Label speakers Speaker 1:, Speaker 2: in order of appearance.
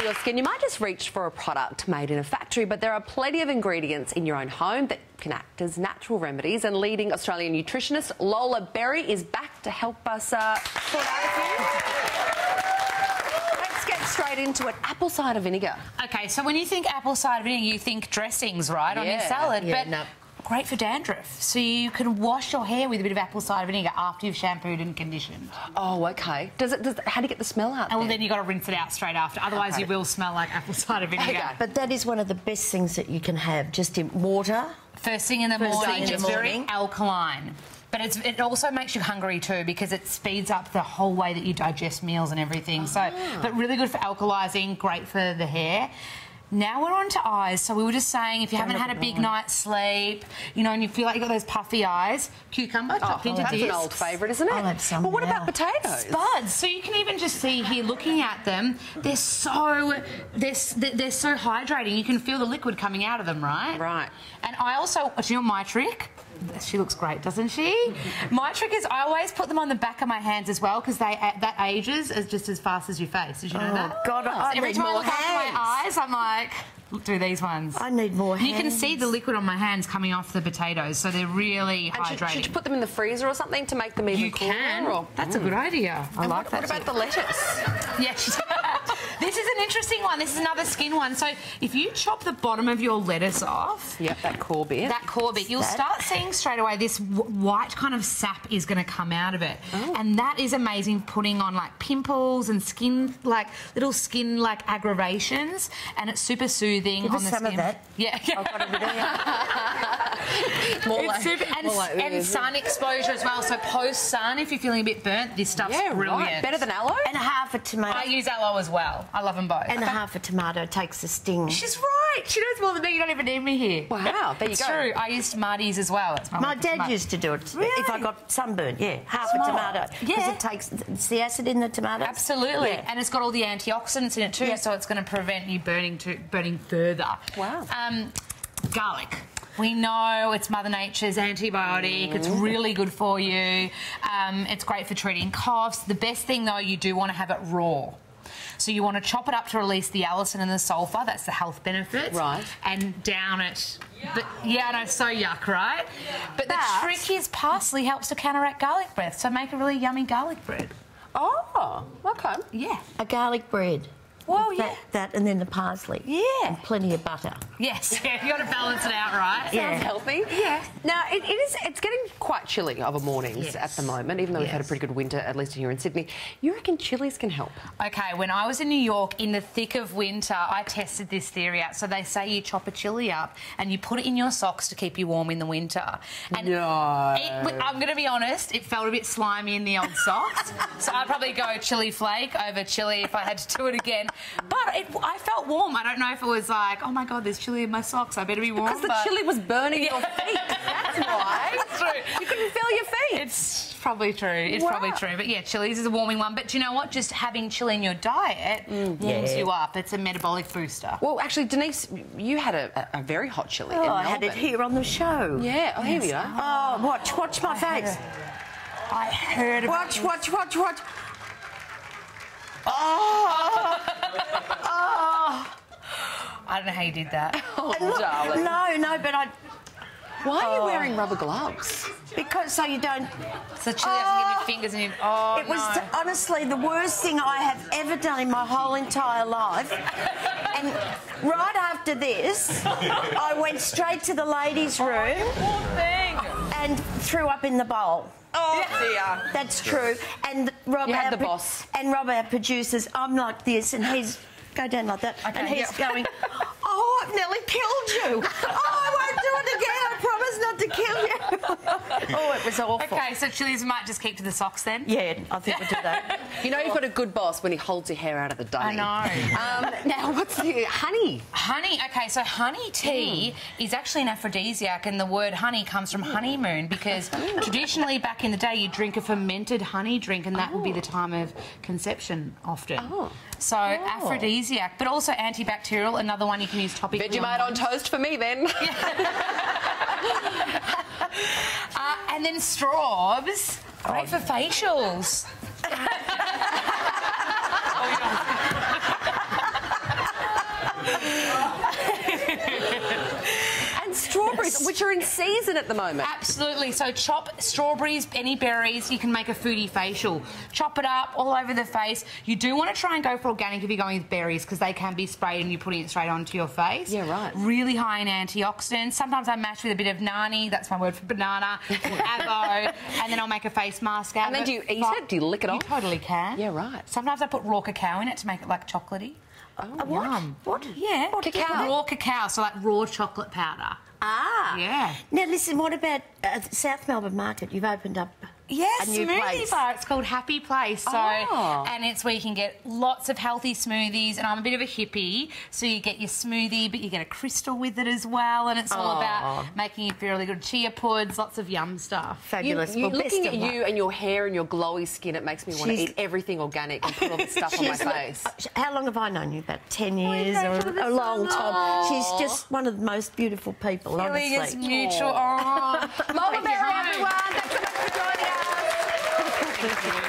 Speaker 1: your skin, you might just reach for a product made in a factory, but there are plenty of ingredients in your own home that can act as natural remedies, and leading Australian nutritionist Lola Berry is back to help us sort out a few. Let's get straight into it. Apple cider vinegar.
Speaker 2: Okay, so when you think apple cider vinegar, you think dressings, right, on your salad, but
Speaker 3: no.
Speaker 2: Great for dandruff. So you can wash your hair with a bit of apple cider vinegar after you've shampooed and conditioned.
Speaker 1: Oh, okay. How do you get the smell out?
Speaker 2: And well, then you've got to rinse it out straight after. Otherwise, you will smell like apple cider vinegar.
Speaker 1: Okay.
Speaker 3: But that is one of the best things that you can have, just in water.
Speaker 2: First thing in the morning, it's very alkaline. But it also makes you hungry too, because it speeds up the whole way that you digest meals and everything. So, but really good for alkalising, great for the hair. Now we're on to eyes. So we were just saying, if you haven't had a big night's sleep, you know, and you feel like you've got those puffy eyes, cucumber chopped into discs.
Speaker 1: That's an old favourite, isn't it?
Speaker 3: I'll have some.
Speaker 1: Well, what
Speaker 3: now.
Speaker 1: about potatoes?
Speaker 2: Spuds. So you can even just see here, looking at them, they're so hydrating. You can feel the liquid coming out of them, right?
Speaker 1: Right.
Speaker 2: And I also, do you know my trick? She looks great, doesn't she? My trick is I always put them on the back of my hands as well, because that ages as just as fast as your face. Did you know that?
Speaker 3: God, I
Speaker 2: Every
Speaker 3: need
Speaker 2: time I
Speaker 3: more
Speaker 2: look after
Speaker 3: hands.
Speaker 2: my eyes, I'm like, look through these ones.
Speaker 3: I need more hands.
Speaker 2: You can see the liquid on my hands coming off the potatoes, so they're really hydrating.
Speaker 1: Should you put them in the freezer or something to make them even cooler?
Speaker 2: You can. That's a good idea. I like that.
Speaker 1: What about the lettuce?
Speaker 2: Yes. This is an interesting one. This is another skin one. So if you chop the bottom of your lettuce off...
Speaker 1: Yep, that core bit.
Speaker 2: That core bit. You'll start seeing straight away this white kind of sap is going to come out of it.
Speaker 1: Oh.
Speaker 2: And that is amazing, putting on, like, pimples and skin, like, little skin, like, aggravations. And it's super soothing
Speaker 3: Give
Speaker 2: on
Speaker 3: us
Speaker 2: the
Speaker 3: some
Speaker 2: skin.
Speaker 3: of that.
Speaker 2: Yeah.
Speaker 3: I've got a bit of
Speaker 2: It's super, and sun exposure as well. So post-sun, if you're feeling a bit burnt, this stuff's brilliant.
Speaker 1: Right. Better than aloe?
Speaker 3: And half a tomato.
Speaker 2: I use aloe as well. I love them both.
Speaker 3: And half a tomato takes the sting.
Speaker 2: She's right. She knows more than me. You don't even need me here.
Speaker 1: Wow, there you
Speaker 2: It's
Speaker 1: go.
Speaker 2: true. I used Smarties as well. It's
Speaker 3: My dad used to do it if I got sunburn. Yeah, half a tomato.
Speaker 2: Yeah.
Speaker 3: Because it's the acid in the tomato.
Speaker 2: Absolutely.
Speaker 3: Yeah.
Speaker 2: And it's got all the antioxidants in it too, so it's going to prevent you burning further.
Speaker 1: Wow.
Speaker 2: Garlic. We know it's Mother Nature's antibiotic. It's really good for you. It's great for treating coughs. The best thing, though, you do want to have it raw. So you want to chop it up to release the allicin and the sulphur. That's the health benefits.
Speaker 1: Right.
Speaker 2: And down it. But, yeah, I know, so yuck, right? But the trick is parsley helps to counteract garlic breath. So make a really yummy garlic bread.
Speaker 1: Oh, okay.
Speaker 2: Yeah.
Speaker 3: A garlic bread.
Speaker 2: Well, yeah.
Speaker 3: That and then the parsley.
Speaker 2: Yeah.
Speaker 3: And plenty of butter.
Speaker 2: Yes, yeah, you got to balance it out, right?
Speaker 1: Sounds healthy.
Speaker 2: Yeah.
Speaker 1: Now, it's getting quite chilly of a mornings at the moment, even though we've had a pretty good winter, at least here in Sydney. You reckon chilies can help?
Speaker 2: Okay, when I was in New York in the thick of winter, I tested this theory out. So they say you chop a chili up and you put it in your socks to keep you warm in the winter. And I'm going to be honest, it felt a bit slimy in the old socks. So I'd probably go chili flake over chili if I had to do it again. But I felt warm. I don't know if it was like, oh my God, there's chili in my socks. I better be warm.
Speaker 1: Because the chili was burning your feet. That's why.
Speaker 2: That's true.
Speaker 1: You couldn't feel your feet.
Speaker 2: It's probably true. It's probably true. But yeah, chilies is a warming one. But do you know what? Just having chili in your diet warms you up. It's a metabolic booster.
Speaker 1: Well, actually, Denise, you had a very hot chili in
Speaker 3: I
Speaker 1: Melbourne.
Speaker 3: had it here on the show.
Speaker 1: Yeah. Oh, here we are.
Speaker 3: Oh, watch my face.
Speaker 2: I heard about
Speaker 3: Watch. Oh!
Speaker 2: I don't know how you did that.
Speaker 1: Oh,
Speaker 3: Look,
Speaker 1: darling.
Speaker 3: no, but
Speaker 1: Why are you wearing rubber gloves?
Speaker 3: because so you don't.
Speaker 2: So chili doesn't get in your fingers and you... Oh,
Speaker 3: It was honestly the worst thing I have ever done in my whole entire life. And right after this, I went straight to the ladies' room and threw up in the bowl.
Speaker 1: Oh, dear.
Speaker 3: That's true. And Rob,
Speaker 1: You had the boss.
Speaker 3: And Rob, our producers, I'm like this, and he's go down like that, and he's going, "Oh, I've nearly killed you. Oh, I won't do it again. I promise not to kill you." Oh, it was awful.
Speaker 2: Okay, so chilies might just keep to the socks then?
Speaker 3: Yeah, I think we'll do that.
Speaker 1: You know you've got a good boss when he holds your hair out of the dunny.
Speaker 2: I know.
Speaker 1: Now, what's the honey?
Speaker 2: Honey, okay, so honey tea is actually an aphrodisiac, and the word honey comes from honeymoon, because traditionally back in the day you drink a fermented honey drink, and that would be the time of conception often. So aphrodisiac, but also antibacterial, another one you can use topically.
Speaker 1: Vegemite on toast for me then.
Speaker 2: And then straws, great for facials.
Speaker 1: which are in season at the moment.
Speaker 2: Absolutely. So chop strawberries, any berries, you can make a foodie facial. Chop it up all over the face. You do want to try and go for organic if you're going with berries because they can be sprayed and you're putting it straight onto your face.
Speaker 1: Yeah, right.
Speaker 2: Really high in antioxidants. Sometimes I mash with a bit of nani, that's my word for banana, or avo, and then I'll make a face mask out of it.
Speaker 1: And then do you eat it? Do you lick it off?
Speaker 2: You totally can.
Speaker 1: Yeah, right.
Speaker 2: Sometimes I put raw cacao in it to make it like chocolatey.
Speaker 3: Oh, what? What?
Speaker 2: Yeah.
Speaker 1: Cacao?
Speaker 2: Raw cacao, so like raw chocolate powder.
Speaker 3: Ah.
Speaker 2: Yeah.
Speaker 3: Now, listen, what about South Melbourne Market? You've opened up
Speaker 2: Yes,
Speaker 3: a new
Speaker 2: smoothie
Speaker 3: place.
Speaker 2: bar. It's called Happy Place. So, and it's where you can get lots of healthy smoothies. And I'm a bit of a hippie, so you get your smoothie, but you get a crystal with it as well. And it's all about making you feel really good. Chia puds, lots of yum stuff.
Speaker 3: Fabulous.
Speaker 1: Well, looking at
Speaker 3: luck.
Speaker 1: you and your hair and your glowy skin, it makes me want to eat everything organic and put all this stuff on my face.
Speaker 3: How long have I known you? About 10 years or a long time. She's just one of the most beautiful people, honestly.
Speaker 2: Feeling it's mutual. Oh.
Speaker 1: Lola Berry, everyone. Thanks so much for joining us.